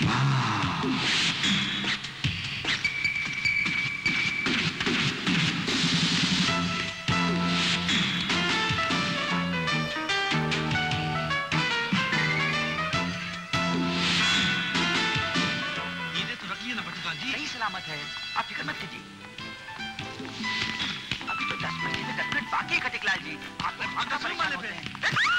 सही सलामत है, आप फिक्र मत कीजिए। अभी तो 10 बजने में 10 मिनट बाकी है कटिकलाल जी। आप तो माने पे।